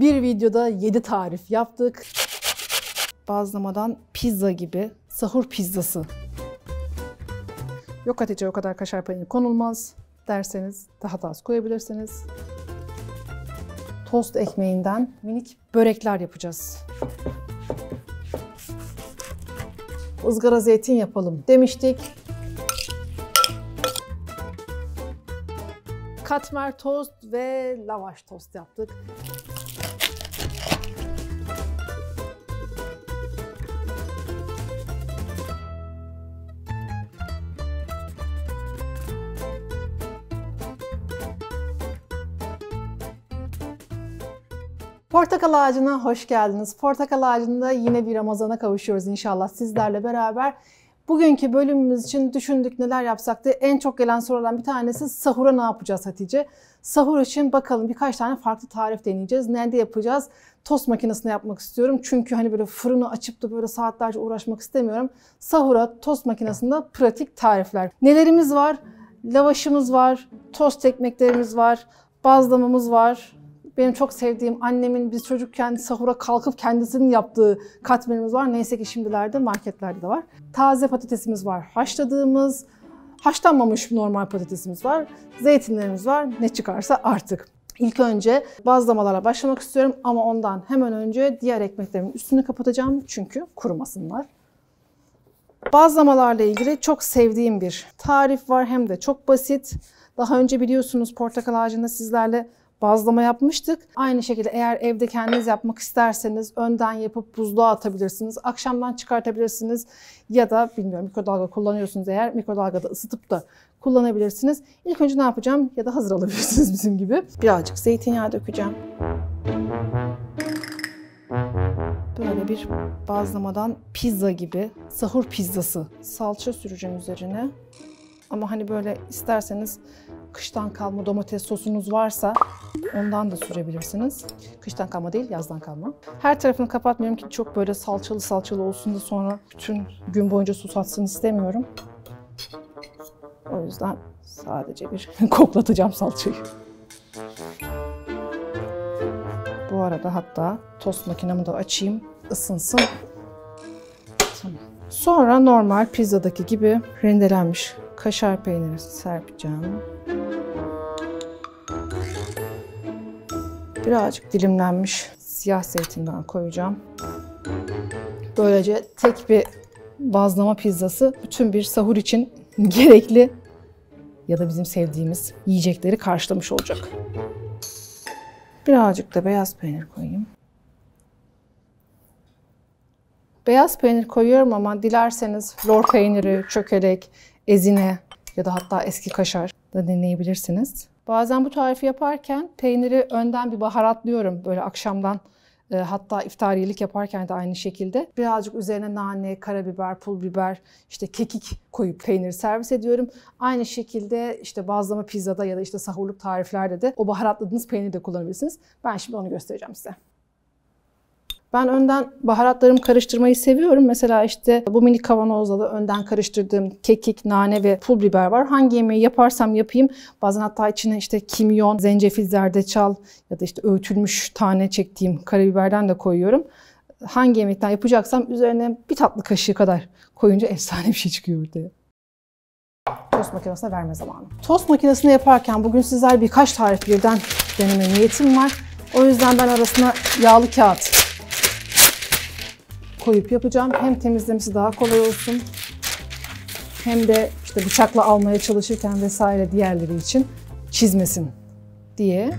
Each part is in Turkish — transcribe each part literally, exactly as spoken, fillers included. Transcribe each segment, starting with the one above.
Bir videoda yedi tarif yaptık. Bazlamadan pizza gibi sahur pizzası. Yok Hatice, o kadar kaşar peynir konulmaz derseniz daha da az koyabilirsiniz. Tost ekmeğinden minik börekler yapacağız. Izgara zeytin yapalım demiştik. Katmer tost ve lavaş tost yaptık. Portakal ağacına hoş geldiniz. Portakal ağacında yine bir Ramazan'a kavuşuyoruz inşallah sizlerle beraber. Bugünkü bölümümüz için düşündük neler yapsak diye. En çok gelen sorulardan bir tanesi sahura ne yapacağız Hatice? Sahur için bakalım birkaç tane farklı tarif deneyeceğiz. Nerede yapacağız? Tost makinesinde yapmak istiyorum. Çünkü hani böyle fırını açıp da böyle saatlerce uğraşmak istemiyorum. Sahura tost makinesinde pratik tarifler. Nelerimiz var? Lavaşımız var, tost ekmeklerimiz var, bazlamamız var. Benim çok sevdiğim annemin biz çocukken sahura kalkıp kendisinin yaptığı katmerimiz var. Neyse ki şimdilerde marketlerde de var. Taze patatesimiz var. Haşladığımız, haşlanmamış normal patatesimiz var. Zeytinlerimiz var. Ne çıkarsa artık. İlk önce bazlamalarla başlamak istiyorum ama ondan hemen önce diğer ekmeklerimin üstünü kapatacağım çünkü kurumasınlar. Bazlamalarla ilgili çok sevdiğim bir tarif var, hem de çok basit. Daha önce biliyorsunuz portakal ağacında sizlerle bazlama yapmıştık. Aynı şekilde eğer evde kendiniz yapmak isterseniz önden yapıp buzluğa atabilirsiniz. Akşamdan çıkartabilirsiniz ya da bilmiyorum mikrodalga kullanıyorsunuz eğer mikrodalgada ısıtıp da kullanabilirsiniz. İlk önce ne yapacağım ya da hazır alabilirsiniz bizim gibi. Birazcık zeytinyağı dökeceğim. Böyle bir bazlamadan pizza gibi sahur pizzası. Salça süreceğim üzerine. Ama hani böyle isterseniz kıştan kalma domates sosunuz varsa ondan da sürebilirsiniz. Kıştan kalma değil, yazdan kalma. Her tarafını kapatmıyorum ki çok böyle salçalı salçalı olsun da sonra bütün gün boyunca su satsın istemiyorum. O yüzden sadece bir koklatacağım salçayı. Bu arada hatta tost makinemi de açayım, ısınsın. Tamam. Sonra normal pizzadaki gibi rendelenmiş kaşar peyniri serpeceğim. Birazcık dilimlenmiş siyah zeytinden koyacağım. Böylece tek bir bazlama pizzası bütün bir sahur için gerekli ya da bizim sevdiğimiz yiyecekleri karşılamış olacak. Birazcık da beyaz peynir koyayım. Beyaz peynir koyuyorum ama dilerseniz lor peyniri, çökelek, ezine ya da hatta eski kaşar da deneyebilirsiniz. Bazen bu tarifi yaparken peyniri önden bir baharatlıyorum böyle akşamdan. E, hatta iftariyelik yaparken de aynı şekilde. Birazcık üzerine nane, karabiber, pul biber, işte kekik koyup peyniri servis ediyorum. Aynı şekilde işte bazlama pizzada ya da işte sahurluk tariflerde de o baharatladığınız peyniri de kullanabilirsiniz. Ben şimdi onu göstereceğim size. Ben önden baharatlarımı karıştırmayı seviyorum. Mesela işte bu mini kavanozda da önden karıştırdığım kekik, nane ve pul biber var. Hangi yemeği yaparsam yapayım. Bazen hatta içine işte kimyon, zencefil, zerdeçal ya da işte öğütülmüş tane çektiğim karabiberden de koyuyorum. Hangi yemekten yapacaksam üzerine bir tatlı kaşığı kadar koyunca efsane bir şey çıkıyor ortaya. Tost makinesine verme zamanı. Tost makinesinde yaparken bugün sizler birkaç tarif birden deneme niyetim var. O yüzden ben arasına yağlı kağıt koyup yapacağım. Hem temizlemesi daha kolay olsun hem de işte bıçakla almaya çalışırken vesaire diğerleri için çizmesin diye.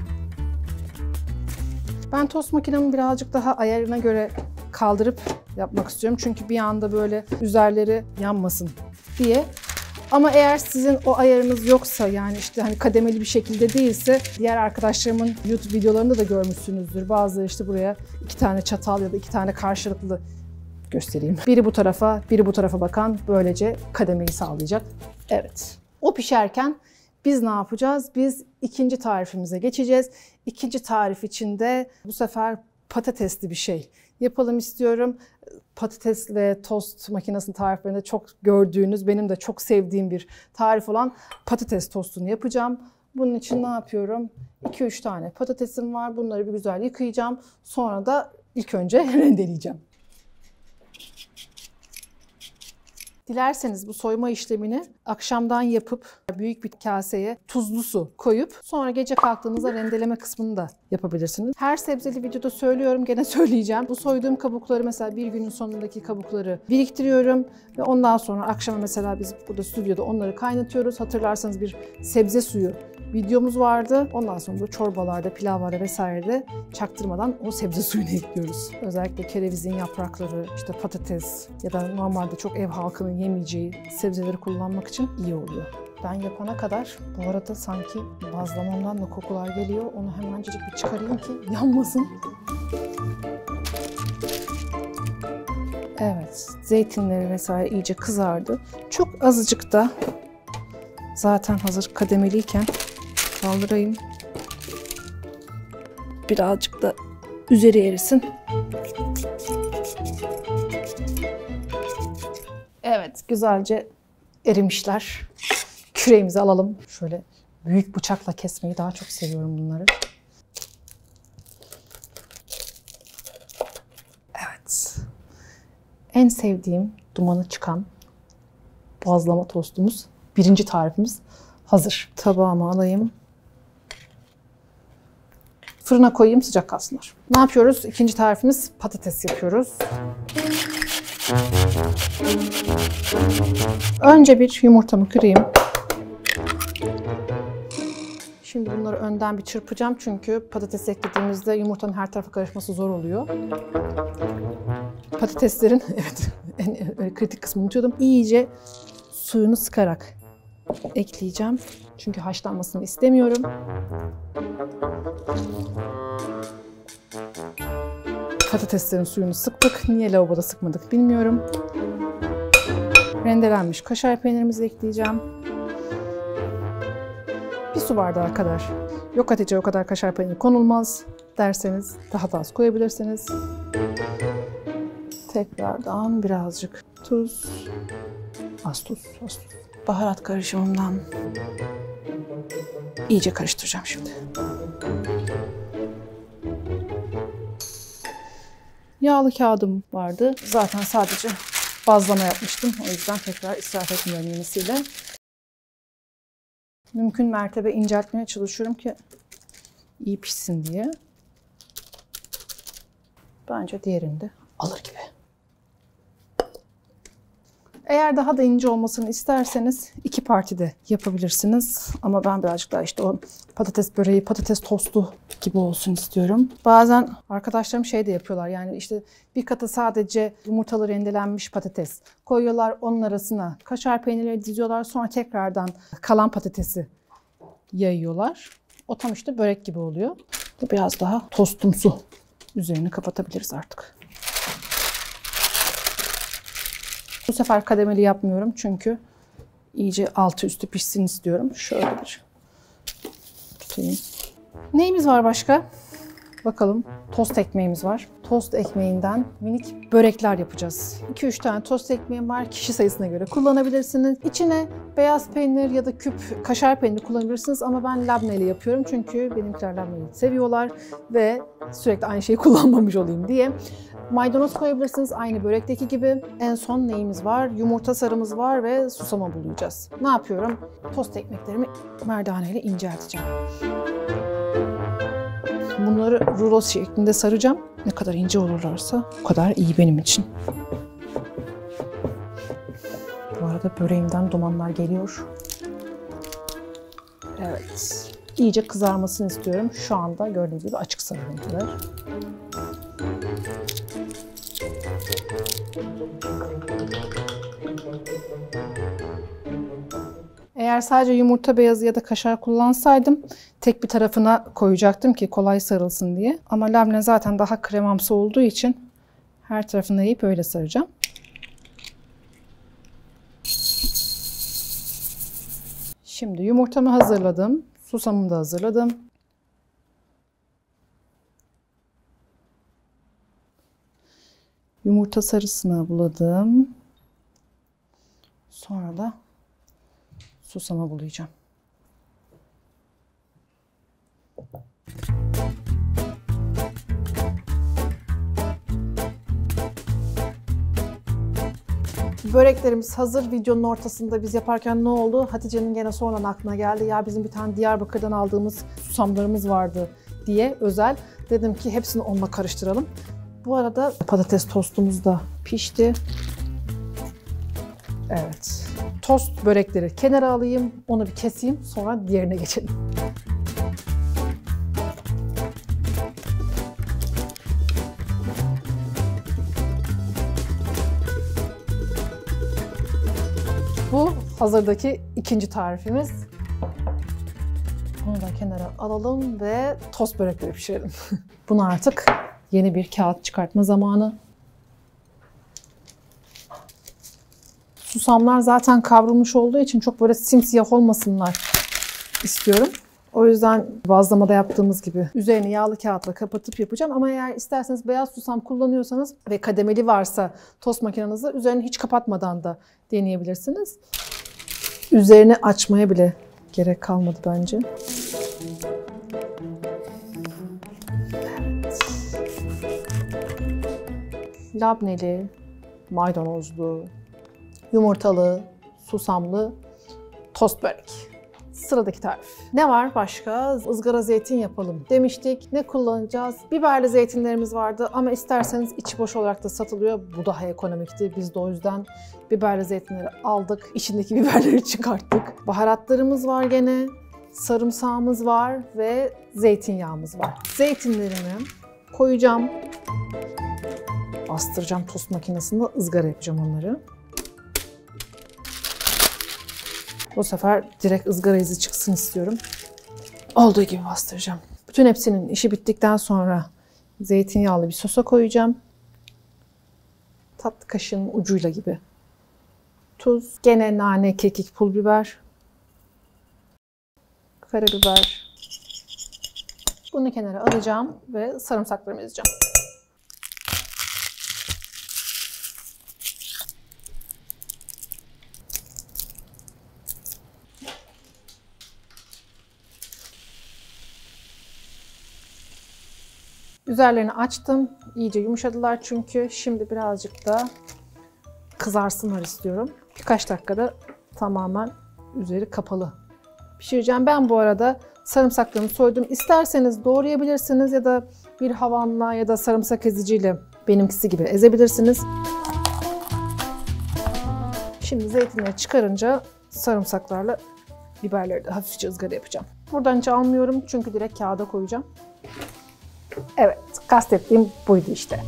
Ben tost makinemi birazcık daha ayarına göre kaldırıp yapmak istiyorum. Çünkü bir anda böyle üzerleri yanmasın diye. Ama eğer sizin o ayarınız yoksa yani işte hani kademeli bir şekilde değilse diğer arkadaşlarımın YouTube videolarında da görmüşsünüzdür. Bazıları işte buraya iki tane çatal ya da iki tane karşılıklı göstereyim. Biri bu tarafa, biri bu tarafa bakan böylece kademeyi sağlayacak. Evet. O pişerken biz ne yapacağız? Biz ikinci tarifimize geçeceğiz. İkinci tarif için de bu sefer patatesli bir şey yapalım istiyorum. Patates ve tost makinesinin tariflerinde çok gördüğünüz, benim de çok sevdiğim bir tarif olan patates tostunu yapacağım. Bunun için ne yapıyorum? iki üç tane patatesim var. Bunları bir güzel yıkayacağım. Sonra da ilk önce rendeleyeceğim. Dilerseniz bu soyma işlemini akşamdan yapıp büyük bir kaseye tuzlu su koyup sonra gece kalktığınızda rendeleme kısmını da yapabilirsiniz. Her sebzeli videoda söylüyorum, gene söyleyeceğim. Bu soyduğum kabukları mesela bir günün sonundaki kabukları biriktiriyorum ve ondan sonra akşama mesela biz burada stüdyoda onları kaynatıyoruz. Hatırlarsanız bir sebze suyu videomuz vardı. Ondan sonra da çorbalarda, pilavlarda vesairede çaktırmadan o sebze suyunu ekliyoruz. Özellikle kerevizin yaprakları, işte patates ya da normalde çok ev halkının yemeyeceği sebzeleri kullanmak için iyi oluyor. Ben yapana kadar bu arada sanki bazlamamdan da kokular geliyor. Onu hemencecik bir çıkarayım ki yanmasın. Evet, zeytinleri vesaire iyice kızardı. Çok azıcık da zaten hazır kademeliyken kaldırayım. Birazcık da üzeri erisin. Evet, güzelce erimişler. Küreğimizi alalım. Şöyle büyük bıçakla kesmeyi daha çok seviyorum bunları. Evet. En sevdiğim dumanı çıkan boğazlama tostumuz, birinci tarifimiz hazır. Tabağıma alayım. Fırına koyayım, sıcak kalsınlar. Ne yapıyoruz? İkinci tarifimiz patates yapıyoruz. Önce bir yumurtamı kırayım. Şimdi bunları önden bir çırpacağım çünkü patates eklediğimizde yumurtanın her tarafa karışması zor oluyor. Patateslerin evet en kritik kısmını unutuyordum. İyice suyunu sıkarak ekleyeceğim. Çünkü haşlanmasını istemiyorum. Patateslerin suyunu sıktık. Niye lavaboda sıkmadık bilmiyorum. Rendelenmiş kaşar peynirimizi ekleyeceğim. Bir su bardağı kadar. Yok Hatice o kadar kaşar peyniri konulmaz derseniz daha da az koyabilirsiniz. Tekrardan birazcık tuz. Az tuz, az tuz. Baharat karışımından iyice karıştıracağım şimdi. Yağlı kağıdım vardı. Zaten sadece bazlama yapmıştım. O yüzden tekrar israf etmiyorum yenisiyle. Mümkün mertebe inceltmeye çalışıyorum ki iyi pişsin diye. Bence diğerini de alır gibi. Eğer daha da ince olmasını isterseniz iki partide yapabilirsiniz. Ama ben birazcık daha işte o patates böreği, patates tostu gibi olsun istiyorum. Bazen arkadaşlarım şey de yapıyorlar. Yani işte bir kata sadece yumurtalı rendelenmiş patates koyuyorlar. Onun arasına kaşar peynirleri diziyorlar. Sonra tekrardan kalan patatesi yayıyorlar. O tam işte börek gibi oluyor. Bu biraz daha tostumsu. Üzerini kapatabiliriz artık. Bu sefer kademeli yapmıyorum çünkü iyice altı üstü pişsin istiyorum. Şöyle bir tutayım. Neyimiz var başka? Bakalım. Tost ekmeğimiz var. Tost ekmeğinden minik börekler yapacağız. iki üç tane tost ekmeğim var. Kişi sayısına göre kullanabilirsiniz. İçine beyaz peynir ya da küp kaşar peyniri kullanabilirsiniz ama ben labneli yapıyorum çünkü benimkiler labneyi seviyorlar ve sürekli aynı şeyi kullanmamış olayım diye. Maydanoz koyabilirsiniz aynı börekteki gibi. En son neyimiz var? Yumurta sarımız var ve susama bulayacağız. Ne yapıyorum? Tost ekmeklerimi merdaneyle incelteceğim. Bunları rulo şeklinde saracağım. Ne kadar ince olurlarsa o kadar iyi benim için. Bu arada böreğimden dumanlar geliyor. Evet. İyice kızarmasını istiyorum. Şu anda gördüğünüz gibi açık sarı renkler. Eğer sadece yumurta beyazı ya da kaşar kullansaydım tek bir tarafına koyacaktım ki kolay sarılsın diye. Ama labne zaten daha kremamsı olduğu için her tarafını yiyip öyle saracağım. Şimdi yumurtamı hazırladım. Susamımı da hazırladım. Yumurta sarısını buladım. Sonra da susama bulayacağım. Böreklerimiz hazır. Videonun ortasında biz yaparken ne oldu? Hatice'nin gene sonradan aklına geldi. Ya bizim bir tane Diyarbakır'dan aldığımız susamlarımız vardı diye özel. Dedim ki hepsini onunla karıştıralım. Bu arada patates tostumuz da pişti. Evet. Tost börekleri kenara alayım. Onu bir keseyim. Sonra diğerine geçelim. Bu hazırdaki ikinci tarifimiz. Bunu da kenara alalım ve tost börekleri pişirelim. Bunu artık yeni bir kağıt çıkartma zamanı. Susamlar zaten kavrulmuş olduğu için çok böyle simsiyah olmasınlar istiyorum. O yüzden bazlamada yaptığımız gibi üzerini yağlı kağıtla kapatıp yapacağım. Ama eğer isterseniz beyaz susam kullanıyorsanız ve kademeli varsa tost makinenizde üzerini hiç kapatmadan da deneyebilirsiniz. Üzerini açmaya bile gerek kalmadı bence. Evet. Labneli, maydanozlu, yumurtalı, susamlı tost börek. Sıradaki tarif. Ne var başka? Izgara zeytin yapalım demiştik. Ne kullanacağız? Biberli zeytinlerimiz vardı ama isterseniz içi boş olarak da satılıyor. Bu daha ekonomikti. Biz de o yüzden biberli zeytinleri aldık. İçindeki biberleri çıkarttık. Baharatlarımız var gene. Sarımsağımız var ve zeytinyağımız var. Zeytinlerimi koyacağım. Bastıracağım tost makinesinde. Izgara yapacağım onları. Bu sefer direkt ızgara izi çıksın istiyorum. Olduğu gibi bastıracağım. Bütün hepsinin işi bittikten sonra zeytinyağlı bir sosa koyacağım. Tatlı kaşığının ucuyla gibi. Tuz, gene nane, kekik, pul biber. Karabiber. Bunu kenara alacağım ve sarımsaklarımı ezeceğim. Üzerlerini açtım. İyice yumuşadılar çünkü. Şimdi birazcık da kızarsınlar istiyorum. Birkaç dakikada tamamen üzeri kapalı pişireceğim. Ben bu arada sarımsaklarımı soydum. İsterseniz doğrayabilirsiniz ya da bir havanla ya da sarımsak eziciyle benimkisi gibi ezebilirsiniz. Şimdi zeytinleri çıkarınca sarımsaklarla biberleri de hafifçe ızgara yapacağım. Buradan hiç almıyorum çünkü direkt kağıda koyacağım. Evet, kastettiğim buydu işte.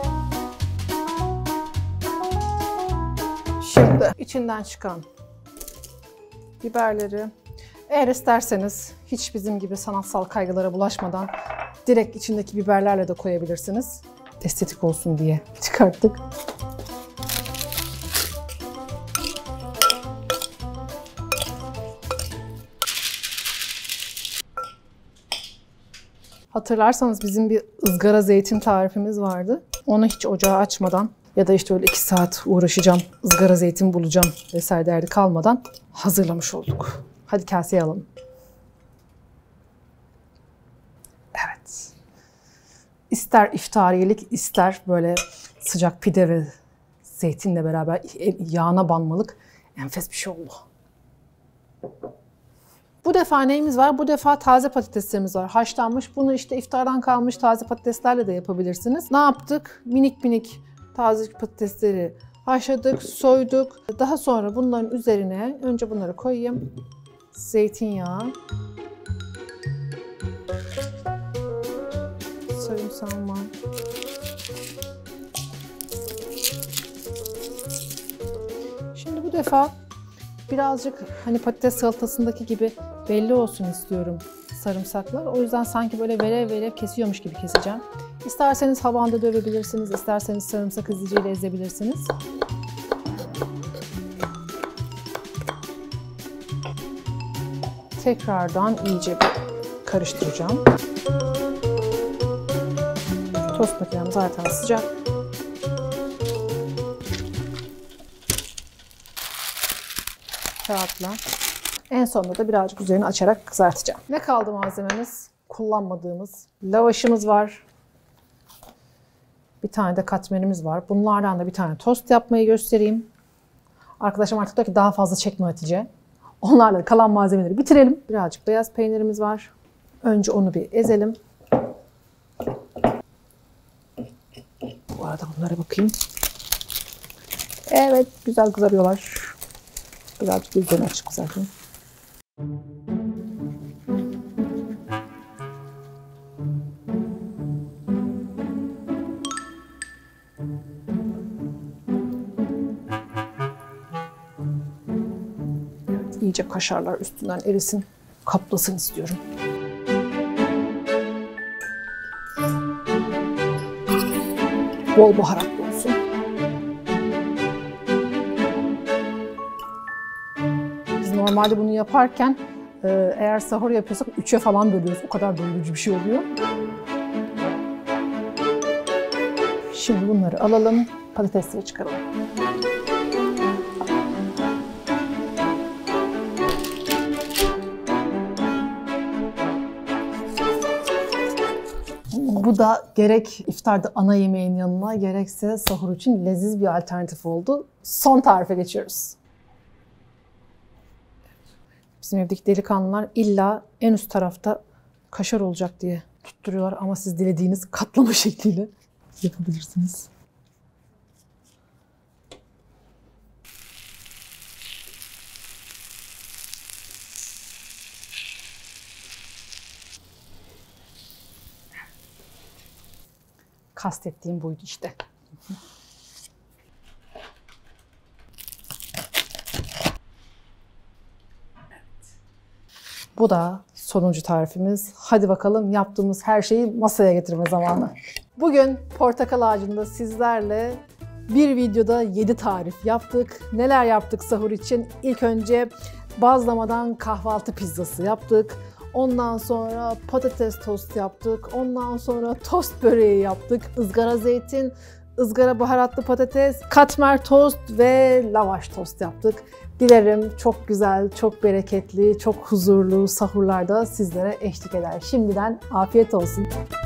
Şimdi içinden çıkan biberleri, eğer isterseniz hiç bizim gibi sanatsal kaygılara bulaşmadan direkt içindeki biberlerle de koyabilirsiniz. Estetik olsun diye çıkarttık. Hatırlarsanız bizim bir ızgara zeytin tarifimiz vardı. Onu hiç ocağı açmadan ya da işte öyle iki saat uğraşacağım, ızgara zeytin bulacağım vesaire derdi kalmadan hazırlamış olduk. Hadi kaseye alalım. Evet. İster iftariyelik, ister böyle sıcak pide ve zeytinle beraber yağına banmalık enfes bir şey oldu. Bu defa neyimiz var? Bu defa taze patateslerimiz var. Haşlanmış. Bunu işte iftardan kalmış taze patateslerle de yapabilirsiniz. Ne yaptık? Minik minik taze patatesleri haşladık, soyduk. Daha sonra bunların üzerine önce bunları koyayım. Zeytinyağı. Sarımsağım var. Şimdi bu defa birazcık hani patates salatasındaki gibi belli olsun istiyorum sarımsaklar. O yüzden sanki böyle velev velev kesiyormuş gibi keseceğim. İsterseniz havanda dövebilirsiniz, isterseniz sarımsak eziciyle ezebilirsiniz. Tekrardan iyice bir karıştıracağım. Tost makinem zaten sıcak. Kağıtla. En sonunda da birazcık üzerini açarak kızartacağım. Ne kaldı malzememiz? Kullanmadığımız lavaşımız var. Bir tane de katmerimiz var. Bunlardan da bir tane tost yapmayı göstereyim. Arkadaşım artık diyor ki daha fazla çekme Hatice. Onlarla kalan malzemeleri bitirelim. Birazcık beyaz peynirimiz var. Önce onu bir ezelim. Bu arada bunlara bakayım. Evet, güzel kızarıyorlar. Birazcık gözlerini açık zaten. Evet, iyice kaşarlar üstünden erisin, kaplasın istiyorum. Bol baharatlı olsun. Biz normalde bunu yaparken eğer sahur yapıyorsak üçe falan bölüyoruz. O kadar doyurucu bir şey oluyor. Şimdi bunları alalım, patatesleri çıkaralım. Bu da gerek iftarda ana yemeğin yanına gerekse sahur için leziz bir alternatif oldu. Son tarife geçiyoruz. Bizim evdeki delikanlılar illa en üst tarafta kaşar olacak diye tutturuyorlar ama siz dilediğiniz katlama şekliyle yapabilirsiniz. Kastettiğim buydu işte. Bu da sonuncu tarifimiz. Hadi bakalım yaptığımız her şeyi masaya getirme zamanı. Bugün portakal ağacında sizlerle bir videoda yedi tarif yaptık. Neler yaptık sahur için? İlk önce bazlamadan kahvaltı pizzası yaptık. Ondan sonra patates tost yaptık. Ondan sonra tost böreği yaptık. Izgara zeytin, ızgara baharatlı patates, katmer tost ve lavaş tost yaptık. Dilerim çok güzel, çok bereketli, çok huzurlu sahurlarda sizlere eşlik eder. Şimdiden afiyet olsun.